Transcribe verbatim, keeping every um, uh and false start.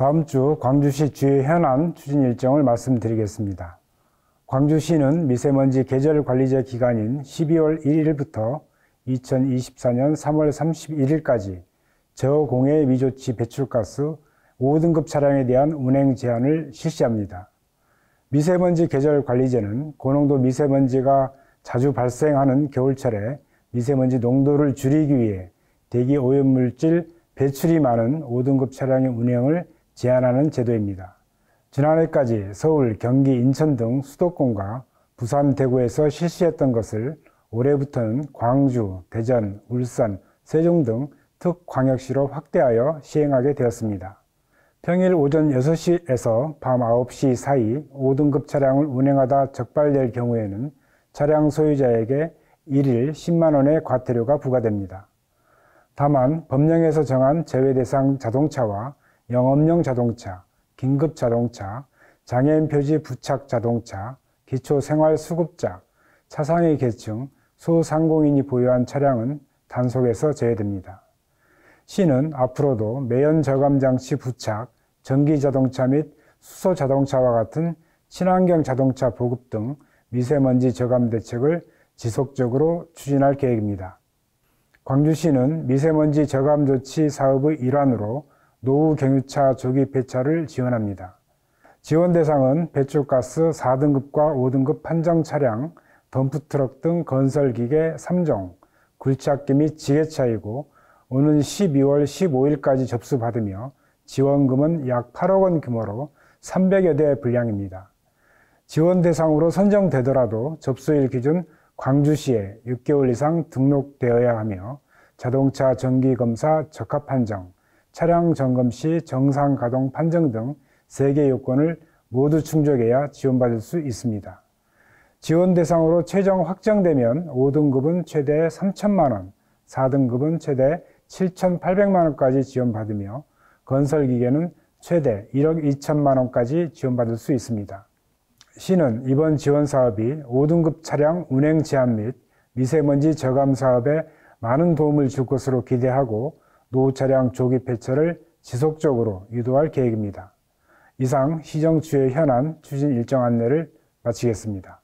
다음 주 광주시 주요 현안 추진 일정을 말씀드리겠습니다. 광주시는 미세먼지 계절관리제 기간인 십이월 일일부터 이천이십사년 삼월 삼십일일까지 저공해 미조치 배출가스 오 등급 차량에 대한 운행 제한을 실시합니다. 미세먼지 계절관리제는 고농도 미세먼지가 자주 발생하는 겨울철에 미세먼지 농도를 줄이기 위해 대기 오염물질 배출이 많은 오 등급 차량의 운행을 제한하는 제도입니다. 지난해까지 서울, 경기, 인천 등 수도권과 부산, 대구에서 실시했던 것을 올해부터는 광주, 대전, 울산, 세종 등 특광역시로 확대하여 시행하게 되었습니다. 평일 오전 여섯 시에서 밤 아홉 시 사이 오 등급 차량을 운행하다 적발될 경우에는 차량 소유자에게 일일 십만 원의 과태료가 부과됩니다. 다만 법령에서 정한 제외 대상 자동차와 영업용 자동차, 긴급 자동차, 장애인 표지 부착 자동차, 기초생활수급자, 차상위 계층, 소상공인이 보유한 차량은 단속에서 제외됩니다. 시는 앞으로도 매연 저감 장치 부착, 전기 자동차 및 수소 자동차와 같은 친환경 자동차 보급 등 미세먼지 저감 대책을 지속적으로 추진할 계획입니다. 광주시는 미세먼지 저감 조치 사업의 일환으로 노후 경유차 조기 폐차를 지원합니다. 지원 대상은 배출가스 사 등급과 오 등급 판정 차량, 덤프트럭 등 건설기계 삼 종, 굴착기 및 지게차이고 오는 십이월 십오일까지 접수받으며 지원금은 약 팔억 원 규모로 삼백여 대 분량입니다. 지원 대상으로 선정되더라도 접수일 기준 광주시에 육 개월 이상 등록되어야 하며 자동차 정기검사 적합 판정, 차량 점검 시 정상 가동 판정 등 세 개 요건을 모두 충족해야 지원받을 수 있습니다. 지원 대상으로 최종 확정되면 오 등급은 최대 삼천만 원, 사 등급은 최대 칠천팔백만 원까지 지원받으며 건설기계는 최대 일억 이천만 원까지 지원받을 수 있습니다. 시는 이번 지원 사업이 오 등급 차량 운행 제한 및 미세먼지 저감 사업에 많은 도움을 줄 것으로 기대하고 노후 차량 조기 폐차를 지속적으로 유도할 계획입니다. 이상 시정 주요 현안 추진 일정 안내를 마치겠습니다.